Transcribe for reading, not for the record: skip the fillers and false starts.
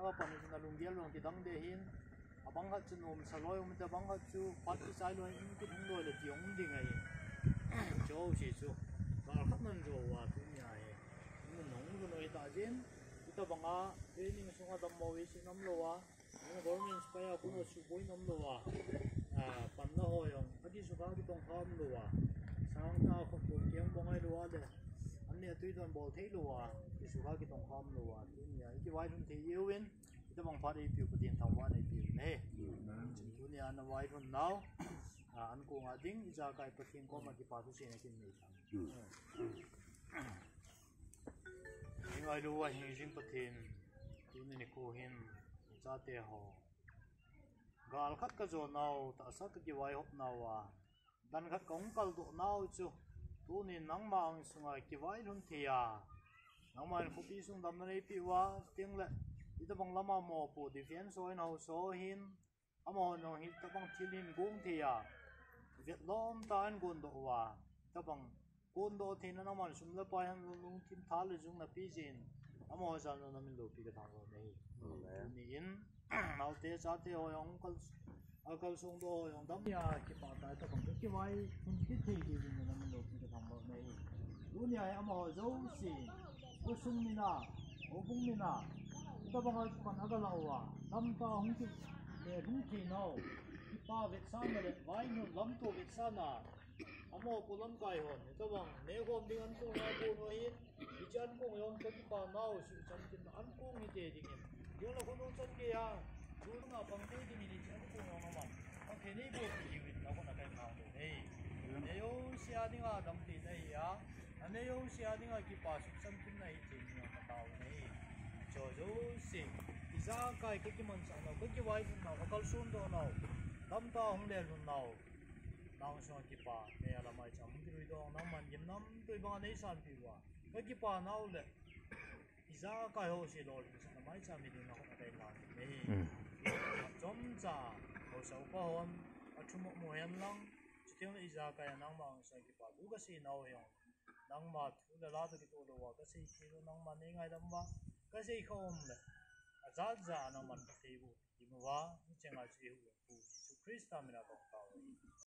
pani na lungial long ti dang de hin abang hat chu nom saloi te bang hat chu pat ti sai loi in ti hung loi le ti ong ding ai cho si chu ba khat man jo wa tu nya ai in nong ru noi ta jin ita banga training sunga dam mo wi sinam lo wa government spaya kuno chu boi nam lo wa pan na ho yong adi su ka ki tong kham lo wa sang na khot bol kyang bongai lo wa de anh tui don bol thấy lùa thì số các cái đồng khom lùa thì nhà cái vài thun thì yêu in cái bằng phát đi biểu của tiền thằng vài này biểu này chúng nhà nó vài thun nào anh cũng ở tính ra cái bậc tiền có mà cái phát sinh này cái này nhưng ai lùa hình dung bậc tiền thì này cô hin ra tiền họ gal khát cái chỗ nào ta sát cái vài hộp nào dan khát cống cal độ nào chứ tu ni nang mang sungai kiwai nun thia nang man khupi sung dam nei piwa ting le ita bang lama mo pu defense soi no so hin amo no hi ta bang thilin gung thia viet lom tan gun do wa ta bang gun do thina nang man sum le pa han lung tim thal le jung na pi jin amo jan no min lo pi ka thang lo nei ni in nau te cha te ho yong kal sung do yong dam ya ki pa ta ta bang ki wai kun ki thi ki jin na min lo pi ka thang lo nei dunia ai amo zo si o sung mina o bung mina ta bang al pan aga la wa lam ta hung ki le hung ki no ki pa vet sa na le wai no lam to vet sa na amo pulam kai hon ta bang ne hom ding an ko na ko no hin ki chan ko yong ko pa nau su chan kin an ko ni te ding yo la ko no chan ke ya du na bang te di ni chan ko no ma ang ke ni bo ki wit na ko na kai khang do nei ne yo sia ding a dam ti nei ya ane yo sia ding a ki pa su chan kin nei ti ni ma tao nei cho zo si iza kai ke ki man sa no ko ki wai na ko kal sun do no dam ta hong le lu no nang so ki pa ne ala mai cham ki ri do nang man yim nam tui ba nei san pi wa ko ki pa nau le iza kai ho si lo sa na mai cham mi du na ko na kai la nei chom cha ho sau pa hon a thumo mo yan lang chitiong iza kai nang ma sa ki pa du ka si nau yong nang ma thu la la to ki to lo wa ka si ki lo nang ma nei ngai dam wa ka si khom le a za za na man ka ti bu ti mo wa ni chang a chi hu pu su krista mi na tong ta